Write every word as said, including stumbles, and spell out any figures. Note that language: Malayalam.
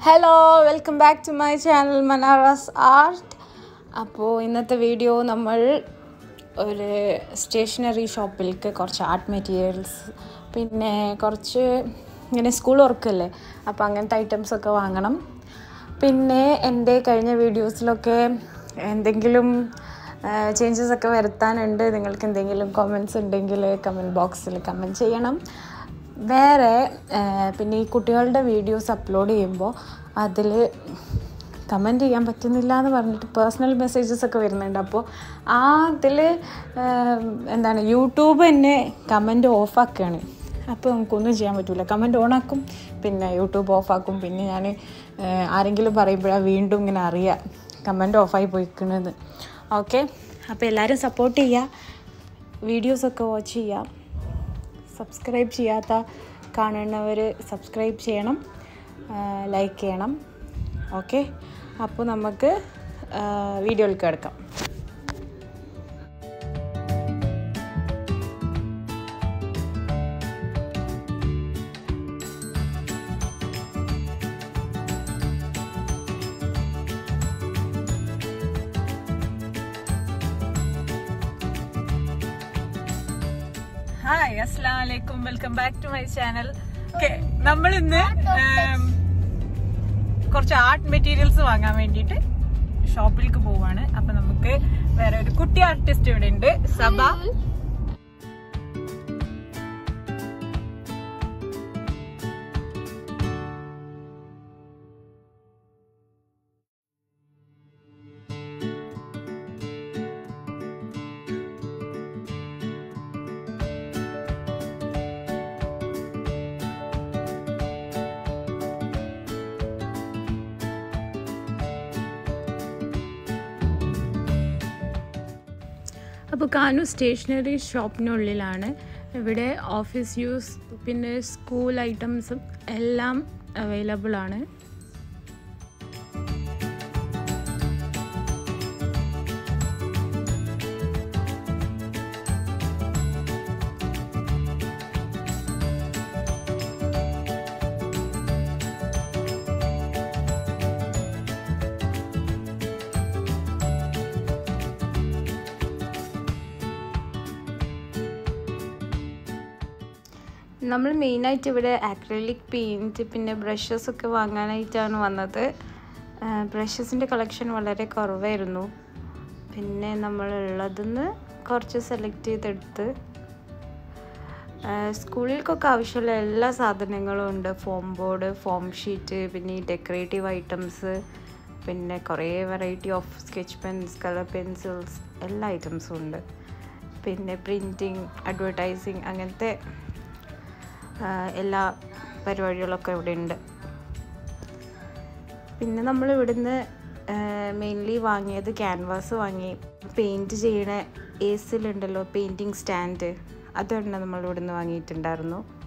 Hello, welcome back to my channel Manara's Art. അപ്പോൾ ഇന്നത്തെ വീഡിയോ നമ്മൾ ഒരു സ്റ്റേഷനറി ഷോപ്പിലേക്ക് കുറച്ച് ആർട്ട് മെറ്റീരിയൽസ് പിന്നെ കുറച്ച് ഇങ്ങനെ സ്കൂൾ വർക്കല്ലേ അപ്പോൾ അങ്ങനത്തെ ഐറ്റംസ് ഒക്കെ വാങ്ങണം. പിന്നെ എൻ്റെ കഴിഞ്ഞ വീഡിയോസിലൊക്കെ എന്തെങ്കിലും ചേഞ്ചസ് ഒക്കെ വരുത്താനുണ്ട്. നിങ്ങൾക്ക് എന്തെങ്കിലും കമൻറ്റ്സ് ഉണ്ടെങ്കിൽ കമൻറ്റ് ബോക്സിൽ കമൻറ്റ് ചെയ്യണം. വേറെ പിന്നെ ഈ കുട്ടികളുടെ വീഡിയോസ് അപ്ലോഡ് ചെയ്യുമ്പോൾ അതിൽ കമൻറ്റ് ചെയ്യാൻ പറ്റുന്നില്ല എന്ന് പറഞ്ഞിട്ട് പേഴ്സണൽ മെസ്സേജസ് ഒക്കെ വരുന്നുണ്ട്. അപ്പോൾ ആ അതിൽ എന്താണ് യൂട്യൂബ് തന്നെ കമൻറ്റ് ഓഫാക്കുകയാണ്. അപ്പോൾ നമുക്കൊന്നും ചെയ്യാൻ പറ്റില്ല. കമൻറ്റ് ഓണാക്കും, പിന്നെ യൂട്യൂബ് ഓഫാക്കും. പിന്നെ ഞാൻ ആരെങ്കിലും പറയുമ്പോഴാണ് വീണ്ടും ഇങ്ങനെ അറിയാം കമൻറ്റ് ഓഫായി പോയിക്കണത്. ഓക്കെ, അപ്പോൾ എല്ലാവരും സപ്പോർട്ട് ചെയ്യുക, വീഡിയോസൊക്കെ വാച്ച് ചെയ്യുക. സബ്സ്ക്രൈബ് ചെയ്യാത്ത കാണുന്നവർ സബ്സ്ക്രൈബ് ചെയ്യണം, ലൈക്ക് ചെയ്യണം. ഓക്കെ, അപ്പോൾ നമുക്ക് വീഡിയോയിലേക്ക് കിടക്കാം. ഹായ്, അസ്സലാമു അലൈക്കും, welcome back to my channel. Okay, നമ്മൾ ഇന്ന് കുറച്ച് ആർട്ട് മെറ്റീരിയൽസ് വാങ്ങാൻ വേണ്ടിയിട്ട് ഷോപ്പിലേക്ക് പോവാണ്. അപ്പൊ നമുക്ക് വേറെ ഒരു കുട്ടി ആർട്ടിസ്റ്റ് ഇവിടെ ഉണ്ട്, സബ. അപ്പോൾ കാനു സ്റ്റേഷനറി ഷോപ്പിനുള്ളിലാണ്. ഇവിടെ ഓഫീസ് യൂസ് പിന്നെ സ്കൂൾ ഐറ്റംസും എല്ലാം അവൈലബിൾ ആണ്. നമ്മൾ മെയിനായിട്ട് ഇവിടെ അക്രിലിക് പെയിൻറ്റ് പിന്നെ ബ്രഷസ് ഒക്കെ വാങ്ങാനായിട്ടാണ് വന്നത്. ബ്രഷസിൻ്റെ കളക്ഷൻ വളരെ കുറവായിരുന്നു. പിന്നെ നമ്മളുള്ളതിന്ന് കുറച്ച് സെലക്ട് ചെയ്തെടുത്ത് സ്കൂളിലേക്കൊക്കെ ആവശ്യമുള്ള എല്ലാ സാധനങ്ങളും ഉണ്ട്. ഫോം ബോർഡ്, ഫോം ഷീറ്റ്, പിന്നെ ഈ ഡെക്കറേറ്റീവ് ഐറ്റംസ്, പിന്നെ കുറേ variety of sketch pens, colour pencils, എല്ലാ ഐറ്റംസും ഉണ്ട്. പിന്നെ പ്രിൻറ്റിങ്, അഡ്വർടൈസിങ്, അങ്ങനത്തെ എല്ലാ പരിപാടികളൊക്കെ ഇവിടെ ഉണ്ട്. പിന്നെ നമ്മൾ ഇവിടുന്ന് മെയിൻലി വാങ്ങിയത് ക്യാൻവാസ് വാങ്ങി. പെയിൻറ്റ് ചെയ്യണ ഏസിലുണ്ടല്ലോ പെയിൻറ്റിങ് സ്റ്റാൻഡ്, അതാണ് നമ്മൾ ഇവിടുന്ന് വാങ്ങിയിട്ടുണ്ടായിരുന്നു.